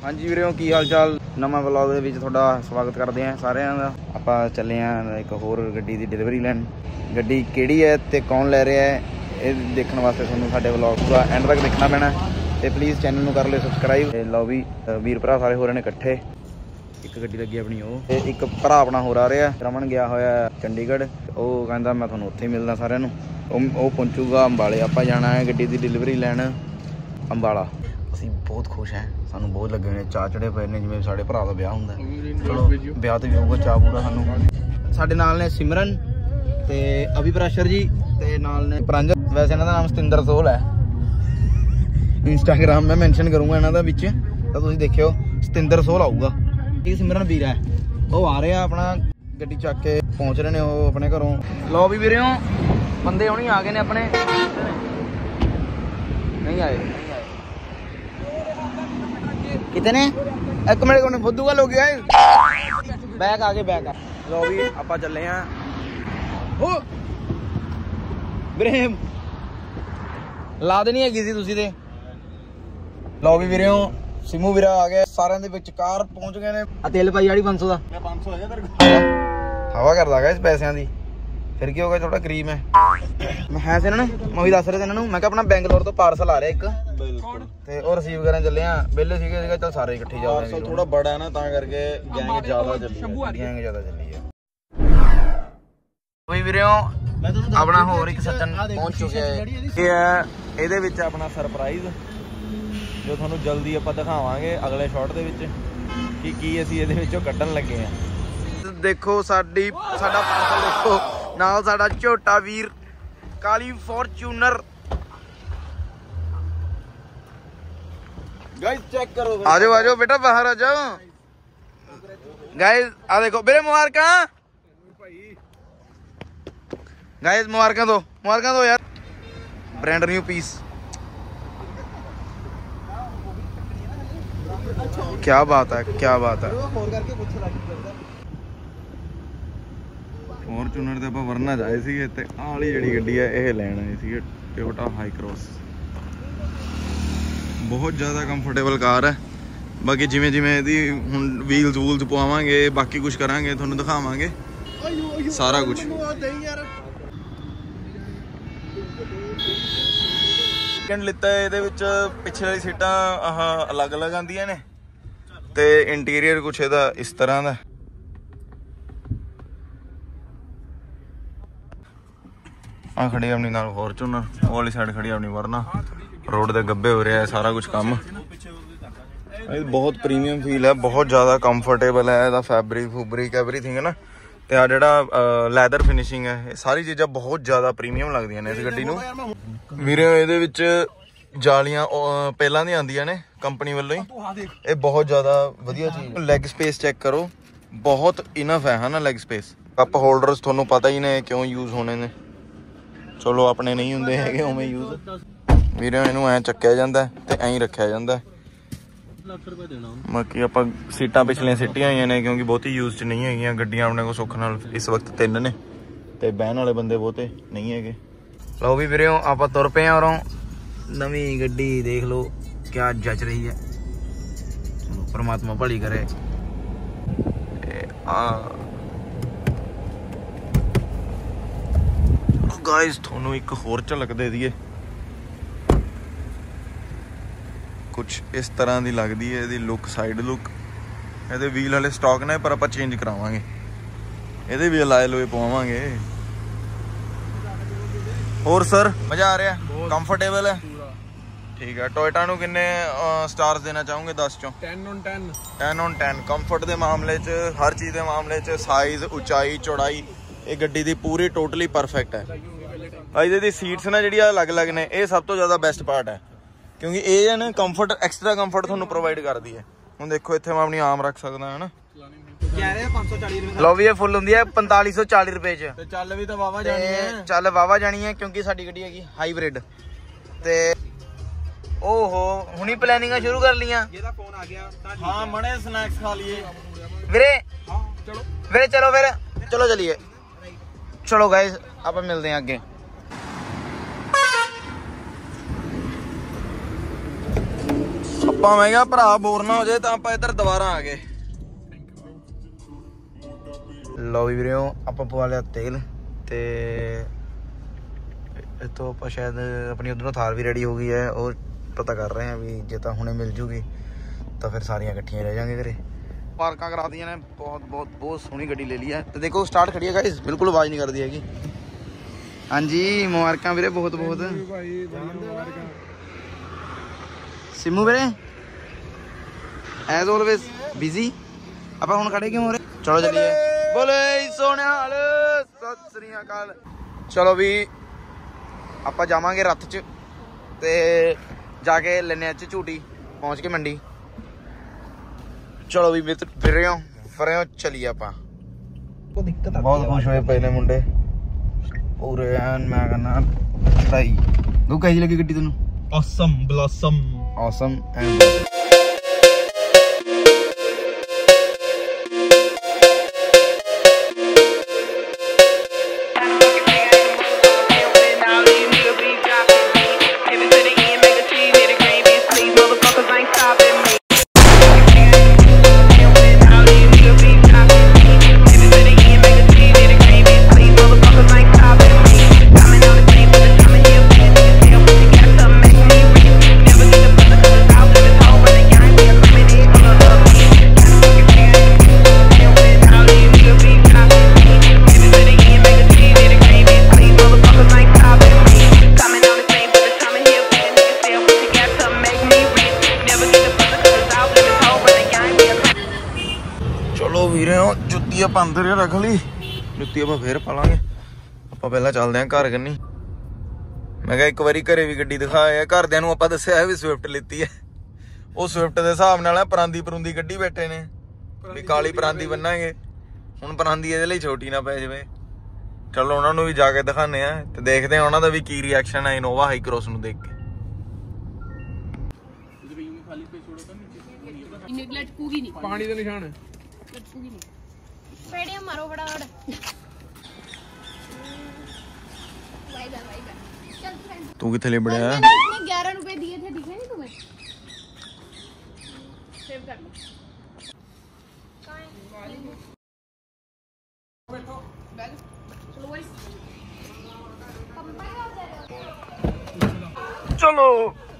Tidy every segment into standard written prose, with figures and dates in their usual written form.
हाँ जी वीरों की हाल चाल नवा व्लॉग दे विच तुहाडा स्वागत करते हैं सारिਆਂ ਦਾ। ਆਪਾਂ ਚੱਲੇ ਆਂ एक होर ਗੱਡੀ ਦੀ डिलीवरी लैन। ਗੱਡੀ ਕਿਹੜੀ है ਤੇ कौन लै रहा है ये देखने वास्ते ਤੁਹਾਨੂੰ ਸਾਡੇ व्लॉग पूरा एंड तक देखना पैना ਤੇ प्लीज़ चैनल ਨੂੰ कर लियो सबसक्राइब। लो भी वीर भरा सारे हो रहे ने इकट्ठे। एक गड्डी लगी अपनी वो ते एक भरा अपना होर आ रहा रमन गया होया चंडीगढ़। वो कहता मैं तुहानू उत्थे मिलदा सारिਆਂ ਨੂੰ। वो पहुंचूगा अंबाले। आपां जाना है गड्डी की डिलीवरी लैन अंबाला। ਅਸੀਂ बहुत खुश हैं ਸਾਨੂੰ बहुत लगे हुए चाह चढ़े पे ने जिवें साडे भरा दा ब्याह हुंदा। चलो ब्याह ते भी होगा चाह पूरा सानू। साडे नाल ने सिमरन ते अभी प्रैशर जी ते नाल ने प्रांजल। वैसे इन्हां दा नाम सतिंदर सोल है। इंस्टाग्राम में मेंशन करूंगा इन्हां दा विच तां तुसीं देखियो सतिंदर सोल आऊगा। ये सिमरन वीर है वो आ रहे अपना गड्डी चक के पहुंच रहे ने वो अपने घरों। लो भी वीरों बंदे हुणी आ गए ने अपने नहीं आए कितने एक मिनट को फुद्दू का लोग बैग आ गए बैग आ। लो भी आप चले हैं ब्रेम ला देनी हैगी सी तुसी ते। लो भी वीरों सिमू वीरा आ गया सारे दे विचकार पहुंच गए ने। तेल पाई वाली 500 का 500 है तेरे को हवा करदा है इस पैसों की फिर की होगा थोड़ा गरीब है। मैं है से मैं भी दस रहे थे मैं अपना बेंगलोर तो पार्सल आ रहा एक ते और रिसीव करन चले आ। बेले सीगे चल सारे इकट्ठे जाओ। पार्सल थोड़ा बड़ा है ना तां करके गैंग ज्यादा चली है। भाई वीरों अपना होर एक सज्जन पहुंच चुके हैं। ये है ਇਹਦੇ ਵਿੱਚ अपना सरप्राइज जो ਤੁਹਾਨੂੰ जल्दी ਆਪਾਂ ਦਿਖਾਵਾਂਗੇ अगले शॉट ਦੇ ਵਿੱਚ ਕਿ ਕੀ ਅਸੀਂ ਇਹਦੇ ਵਿੱਚੋਂ ਕੱਢਣ ਲੱਗੇ ਆ। देखो साडी साडा पार्सल देखो नाल साडा झोटा वीर काली फॉर्च्यूनर। गाइस चेक करो आ जाओ बेटा बाहर आ जाओ। गाइस आ देखो मेरे मुबारक गाइस मुबारक दो यार ब्रांड न्यू पीस। क्या बात है। फॉर्चूनर ते वरना जाए सी ते आली जी गड्डी है यह लैन आए सी टोयोटा हाई क्रॉस। बहुत ज़्यादा कंफर्टेबल कार है। बाकी जिमें जिमें यदि हुण व्हील्स वूल्स पवावांगे बाकी कुछ करांगे तुहानू दिखावांगे सारा कुछ। लिता है ये पिछले वाली सीटां अलग अलग आंदियां ने ते इंटीरियर कुछ इहदा इस तरह का। आ खड़ी अपनी नाल फॉर्चूनर वो वाली साइड खड़ी अपनी वरना रोड के गब्बे हो रहा है सारा कुछ काम। बहुत प्रीमियम फील है बहुत ज़्यादा कंफर्टेबल है इसका फैब्रिक फूब्रिक एवरीथिंग है ना। तो आ जिहड़ा लैदर फिनिशिंग है सारी चीज़ां बहुत ज़्यादा प्रीमियम लगदियां ने इस गड्डी नूं। वीरे इहदे विच जालियां पहलां दी आंदियां ने कंपनी वालों ही। ये बहुत ज़्यादा वधिया चीज़। लैग स्पेस चेक करो बहुत इनफ है ना लैग स्पेस। कप होल्डर्स तुहानूं पता ही ने क्यों यूज़ होने ने। चलो अपने नहीं होंगे है उवें यूज वीरों इनू ऐ चक्या जाता है तो ऐं रखा जाता है। बाकी आप सीटां पिछलियां सिटियां हुई ने क्योंकि बहुती यूज च नहीं है गड्डियां अपने को सुख नाल इस वक्त 3 ने ते बहन वाले बंदे बहुते नहीं है। लो भी वीरों आप तुर पे और नवी गड्डी देख लो क्या जच रही है। चलो परमात्मा भली करे। गाइस थोनू एक होर झलक दे दिए कुछ इस तरह की लगती है यदी लुक साइड लुक। ये व्हील वाले स्टॉक ने पर आप चेंज करावांगे ये भी लाए लोए पवावांगे। और सर मजा आ रहा है कंफर्टेबल है ठीक है। टोयोटा नू किन्ने स्टार्स देना चाहूँगे 10 चों 10 on 10 कंफर्ट के मामले च हर चीज़ के मामले च साइज उचाई चौड़ाई ये गड्डी दी पूरी टोटली परफेक्ट है। ਇਹਦੀ सीट्स ना जी अलग अलग ने ये सब तो ज़्यादा बेस्ट पार्ट है क्योंकि ये ना कंफर्ट एक्सट्रा कंफर्ट तुहानू प्रोवाइड करती है। हुण देखो इत्थे मैं अपनी आम रख सकदा है ना। लो भी ये फुल हुंदी है 4540 रुपए च। चल भी तो वावा जानी है चल वावा जानी है क्योंकि साडी गड्डी हैगी हाईब्रिड ते ओहो हुणी प्लानिंग शुरू कर लियां। फोन आ गया हां मणे स्नैक्स खा लिए वीरे। हां चलो फिर चलो चलिए चलो गाइस आप मिलते हैं आगे। ਭਾਵੇਂ ਕਿਹਾ ਭਰਾ ਬੋਰ ਨਾ ਹੋ ਜਾਏ ਤਾਂ ਆਪਾਂ ਇੱਧਰ ਦੁਬਾਰਾ ਆ ਗਏ। ਲਓ ਵੀ ਵੀਰੋ ਆਪਾਂ ਪਵਾ ਲਿਆ ਤੇਲ ਤੇ ਇੱਥੋਂ ਆਪਾਂ ਸ਼ਾਇਦ ਆਪਣੀ ਉਧਰੋਂ ਥਾਰ ਵੀ ਰੈਡੀ ਹੋ ਗਈ ਹੈ, ਉਹ ਪਤਾ ਕਰ ਰਹੇ ਹਾਂ ਵੀ ਜੇ ਤਾਂ ਹੁਣੇ ਮਿਲ ਜੂਗੀ ਤਾਂ ਫਿਰ ਸਾਰੀਆਂ ਇਕੱਠੀਆਂ ਰਹਿ ਜਾਾਂਗੇ ਘਰੇ। ਪਾਰਕਾਂ ਕਰਾ ਦੀਆਂ ਨੇ, ਬਹੁਤ ਸੋਹਣੀ ਗੱਡੀ ਲੈ ਲਈ ਹੈ ਤੇ ਦੇਖੋ ਸਟਾਰਟ ਖੜੀ ਹੈ ਗਾਇਸ, ਬਿਲਕੁਲ ਆਵਾਜ਼ ਨਹੀਂ ਕਰਦੀ ਹੈਗੀ। ਹਾਂਜੀ ਮੁਬਾਰਕਾਂ ਵੀਰੇ, ਬਹੁਤ ਸਿੰਮੂ ਵੀਰੇ ਐਜ਼ ਆਲਵੇਜ਼ ਬਿਜ਼ੀ। ਆਪਾਂ ਹੁਣ ਖੜੇ ਕਿਉਂ ਹੋ ਰਹੇ? ਚਲੋ ਚੱਲੀਏ। ਬੋਲੇ ਸੋਹਣਿਆਲ, ਸਤਿ ਸ੍ਰੀ ਅਕਾਲ। ਚਲੋ ਵੀ ਆਪਾਂ ਜਾਵਾਂਗੇ ਰੱਥ 'ਚ ਤੇ ਜਾ ਕੇ ਲੈਣੇ ਅੱਜ ਝੂਟੀ, ਪਹੁੰਚ ਕੇ ਮੰਡੀ। ਚਲੋ ਵੀ ਫਿਰ ਰਹੇ ਚਲੀਏ ਆਪਾਂ। ਬਹੁਤ ਖੁਸ਼ ਹੋਏ ਪਏ ਨੇ ਮੁੰਡੇ ਪੂਰੇ ਐਨ। ਮੈਂ ਕਹਿੰਦਾ ਢਾਈ ਗੂ ਕਹੀ ਲੱਗੀ ਗੱਡੀ ਤੈਨੂੰ? Awesome blossom, awesome and ਜੁੱਤੀ ਆਪਾਂ ਅੰਦਰ ਹੀ ਰੱਖ ਲਈ, ਜੁੱਤੀ ਆਪਾਂ ਫੇਰ ਪਾ ਲਾਂਗੇ। ਆਪਾਂ ਪਹਿਲਾਂ ਚੱਲਦੇ ਆਂ ਘਰ ਕੰਨੀ। ਮੈਂ ਕਿਹਾ ਇੱਕ ਵਾਰੀ ਘਰੇ ਵੀ ਗੱਡੀ ਦਿਖਾਇਆ, ਘਰਦਿਆਂ ਨੂੰ ਆਪਾਂ ਦੱਸਿਆ ਵੀ ਸਵਿਫਟ ਲਿੱਤੀ ਹੈ। ਉਹ ਸਵਿਫਟ ਦੇ ਹਿਸਾਬ ਨਾਲ ਪਰਾਂਦੀ ਪਰੂੰਦੀ ਗੱਡੀ ਬੈਠੇ ਨੇ ਵੀ ਕਾਲੀ ਪਰਾਂਦੀ ਬੰਨਾਂਗੇ। ਹੁਣ ਪਰਾਂਦੀ ਇਹਦੇ ਲਈ ਛੋਟੀ ਨਾ ਪੈ ਜਾਵੇ। ਚਲੋ ਉਹਨਾਂ ਨੂੰ ਵੀ ਜਾ ਕੇ ਦਿਖਾਉਂਦੇ ਆ ਤੇ ਦੇਖਦੇ ਆ ਉਹਨਾਂ ਦਾ ਵੀ ਕੀ ਰਿਐਕਸ਼ਨ ਹੈ ਇਨੋਵਾ ਹਾਈ ਕ੍ਰੋਸ ਨੂੰ ਦੇਖ ਕੇ। ਪਾਣੀ ਦਾ ਨਿਸ਼ਾਨ ਹੈ। पेड़ियां मारो फटाफट। तू कितने ले बढ़िया? 11 रुपए दिए थे, दिखे नहीं तुम्हें? सेव कर लो। चलो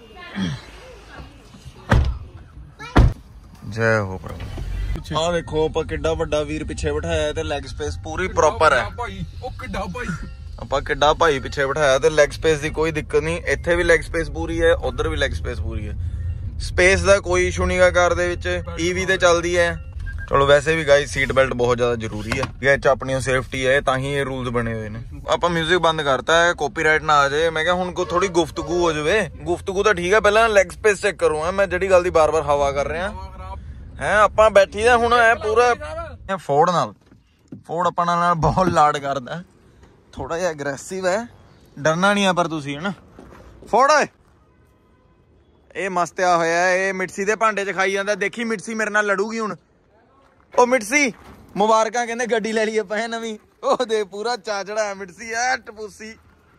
जय हो प्रभु। ਆ ਦੇਖੋ ਆਪਾਂ ਕਿੱਡਾ ਵੱਡਾ ਵੀਰ ਪਿੱਛੇ ਬਿਠਾਇਆ ਤੇ ਲੈਗ ਸਪੇਸ ਪੂਰੀ ਪ੍ਰੋਪਰ ਹੈ। ਆਪਾਂ ਕਿੱਡਾ ਭਾਈ ਪਿੱਛੇ ਬਿਠਾਇਆ ਤੇ ਲੈਗ ਸਪੇਸ ਦੀ ਕੋਈ ਦਿੱਕਤ ਨਹੀਂ। ਇੱਥੇ ਵੀ ਲੈਗ ਸਪੇਸ ਪੂਰੀ ਹੈ, ਉਧਰ ਵੀ ਲੈਗ ਸਪੇਸ ਪੂਰੀ ਹੈ। ਸਪੇਸ ਦਾ ਕੋਈ ਇਸ਼ੂ ਨਹੀਂਗਾ ਕਾਰ ਦੇ ਵਿੱਚ। ਈਵੀ ਤੇ ਚੱਲਦੀ ਹੈ। ਚਲੋ ਵੈਸੇ ਵੀ ਗਾਇਸ ਸੀਟ ਬੈਲਟ ਬਹੁਤ ਜ਼ਿਆਦਾ ਜ਼ਰੂਰੀ ਹੈ, ਇਹ 'ਚ ਆਪਣੀ ਸੇਫਟੀ ਹੈ, ਤਾਂ ਹੀ ਇਹ ਰੂਲਸ ਬਣੇ ਹੋਏ ਨੇ। ਆਪਾਂ ਮਿਊਜ਼ਿਕ ਬੰਦ ਕਰਤਾ ਹੈ, ਕਾਪੀਰਾਈਟ ਨਾ ਆ ਜਾਏ। ਮੈਂ ਕਿਹਾ ਹੁਣ ਥੋੜੀ ਗੁਫ਼ਤਗੂ ਹੋ ਜਾਵੇ। ਗੁਫ਼ਤਗੂ ਤਾਂ ਠੀਕ ਹੈ, ਪਹਿਲਾਂ ਲੈਗ ਸਪੇਸ ਚੈੱਕ ਕਰੂੰਗਾ ਮੈਂ, ਜਿਹੜੀ ਗੱਲ ਦੀ ਬਾਰ-ਬਾਰ ਹਵਾ ਕਰ ਰਿਹਾ ਹੈ। ਆਪਾਂ ਬੈਠੀ ਦਾ ਹੁਣ ਐ ਪੂਰਾ ਫੋਰਡ ਨਾਲ। ਫੋਰਡ ਆਪਾਂ ਨਾਲ ਬਹੁਤ ਲਾਡ ਕਰਦਾ, ਥੋੜਾ ਜਿਹਾ ਅਗਰੈਸਿਵ ਹੈ। ਡਰਨਾ ਨਹੀਂ ਆ ਪਰ ਤੁਸੀਂ, ਹਨਾ ਫੋਰਡ ਓਏ। ਇਹ ਮਸਤਿਆ ਹੋਇਆ, ਇਹ ਮਿਰਸੀ ਦੇ ਭਾਂਡੇ 'ਚ ਖਾਈ ਜਾਂਦਾ। ਦੇਖੀ ਮਿਰਸੀ ਮੇਰੇ ਨਾਲ ਲੜੂਗੀ ਹੁਣ। ਉਹ ਮਿਰਸੀ ਮੁਬਾਰਕਾਂ, ਕਹਿੰਦੇ ਗੱਡੀ ਲੈ ਲਈ ਆਪਾਂ ਨਵੀਂ। ਉਹ ਦੇ ਪੂਰਾ ਚਾਚੜਾ ਹੈ ਮਿਰਸੀ ਐ ਟਪੂਸੀ।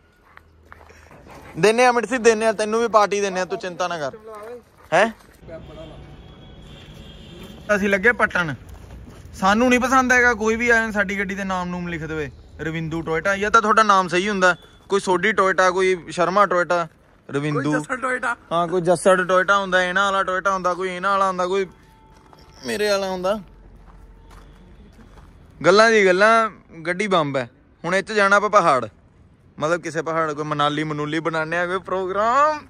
ਦਿੰਨੇ ਆ ਮਿਰਸੀ, ਦਿੰਨੇ ਆ ਤੈਨੂੰ ਵੀ ਪਾਰਟੀ ਦਿੰਨੇ ਆ, ਤੂੰ ਚਿੰਤਾ ਨਾ ਕਰ। ਹੈ ਅਸੀਂ ਲੱਗੇ ਪੱਟਣ, ਸਾਨੂੰ ਨਹੀਂ ਪਸੰਦ ਹੈਗਾ ਕੋਈ ਵੀ ਆਇਆ ਸਾਡੀ ਗੱਡੀ ਦੇ ਨਾਮ ਨੂਮ ਲਿਖ ਦੇਵੇ ਰਵਿੰਦੂ ਟੋਇਟਾ, ਜਾਂ ਤਾਂ ਤੁਹਾਡਾ ਨਾਮ ਸਹੀ ਹੁੰਦਾ, ਕੋਈ ਸੋਢੀ ਟੋਇਟਾ, ਕੋਈ ਸ਼ਰਮਾ ਟੋਇਟਾ, ਰਵਿੰਦੂ ਹਾਂ, ਕੋਈ ਜੱਸੜ ਟੋਇਟਾ ਹੁੰਦਾ, ਇਹਨਾਂ ਵਾਲਾ ਟੋਇਟਾ ਹੁੰਦਾ, ਕੋਈ ਇਹਨਾਂ ਵਾਲਾ ਹੁੰਦਾ, ਕੋਈ ਮੇਰੇ ਵਾਲਾ ਹੁੰਦਾ। ਗੱਲਾਂ ਦੀ ਗੱਲਾਂ, ਗੱਡੀ ਬੰਬ ਹੈ। ਹੁਣ ਇਹ 'ਚ ਜਾਣਾ ਆਪਾਂ ਪਹਾੜ, ਮਤਲਬ ਕਿਸੇ ਪਹਾੜ, ਕੋਈ ਮਨਾਲੀ ਮਨੂਲੀ ਬਣਾਉਂਦੇ ਆ ਕੋਈ ਪ੍ਰੋਗਰਾਮ।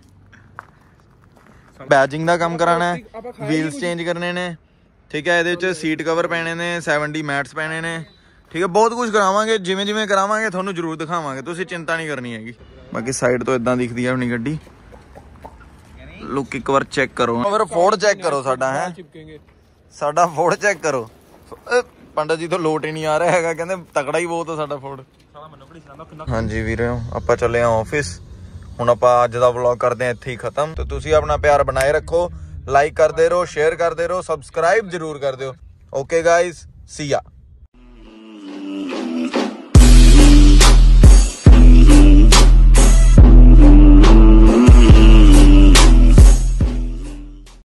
ਬੈਜਿੰਗ ਦਾ ਕੰਮ ਕਰਾਣਾ, ਵੀਲਸ ਚੇਂਜ ਕਰਨੇ ਨੇ, ਠੀਕ ਹੈ। ਇਹਦੇ ਵਿੱਚ ਸੀਟ ਕਵਰ ਪੈਣੇ ਨੇ, 70 ਮੈਟਸ ਪੈਣੇ ਨੇ, ਠੀਕ ਹੈ। ਬਹੁਤ ਕੁਝ ਕਰਾਵਾਂਗੇ, ਜਿਵੇਂ ਜਿਵੇਂ ਕਰਾਵਾਂਗੇ ਤੁਹਾਨੂੰ ਜ਼ਰੂਰ ਦਿਖਾਵਾਂਗੇ, ਤੁਸੀਂ ਚਿੰਤਾ ਨਹੀਂ ਕਰਨੀ ਹੈਗੀ। ਬਾਕੀ ਸਾਈਡ ਤੋਂ ਇਦਾਂ ਦਿਖਦੀ ਹੈ ਆਪਣੀ ਗੱਡੀ। ਲੁੱਕ ਇੱਕ ਵਾਰ ਚੈੱਕ ਕਰੋ, ਫਿਰ ਫੋਰਡ ਚੈੱਕ ਕਰੋ ਸਾਡਾ, ਹੈ ਸਾਡਾ ਫੋਰਡ ਚੈੱਕ ਕਰੋ। ਪੰਡਤ ਜੀ ਤੋਂ ਲੋਟ ਹੀ ਨਹੀਂ ਆ ਰਿਹਾ ਹੈਗਾ, ਕਹਿੰਦੇ ਤਕੜਾ ਹੀ ਬਹੁਤ ਆ ਸਾਡਾ ਫੋਰਡ। ਹਾਂਜੀ ਵੀਰੇ, ਆਪਾਂ ਚੱਲੇ ਆ ਆਫਿਸ ਹੁਣ। ਆਪਾਂ ਅੱਜ ਦਾ ਵਲੌਗ ਕਰਦੇ ਹਾਂ ਇੱਥੇ ਹੀ ਖਤਮ। ਤੇ ਤੁਸੀਂ ਆਪਣਾ ਪਿਆਰ ਬਣਾਏ ਰੱਖੋ, ਲਾਈਕ ਕਰਦੇ ਰਹੋ, ਸ਼ੇਅਰ ਕਰਦੇ ਰਹੋ, ਸਬਸਕ੍ਰਾਈਬ ਜ਼ਰੂਰ ਕਰ ਦਿਓ। ਓਕੇ ਗਾਇਜ਼, ਸੀ ਯਾ।